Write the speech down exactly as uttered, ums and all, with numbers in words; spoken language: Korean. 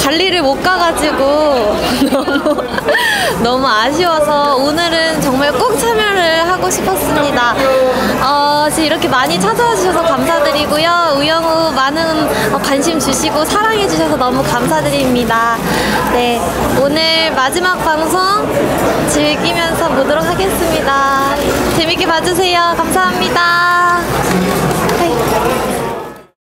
달리를 못 가가지고 너무 너무 아쉬워서 오늘은 정말 꼭 참여를 하고 싶었습니다. 어, 지금 이렇게 많이 찾아와 주셔서 감사드리고요. 우영우 많은 어, 관심 주시고 사랑해 주셔서 너무 감사드립니다. 네, 오늘 마지막 방송 즐기면서 보도록 하겠습니다. 재밌게 봐주세요. 감사합니다.